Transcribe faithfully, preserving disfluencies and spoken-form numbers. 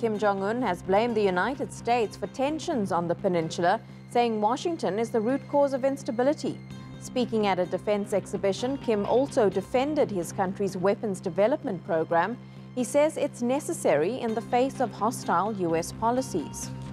Kim Jong-un has blamed the United States for tensions on the peninsula, saying Washington is the root cause of instability. Speaking at a defense exhibition, Kim also defended his country's weapons development program. He says it's necessary in the face of hostile U S policies.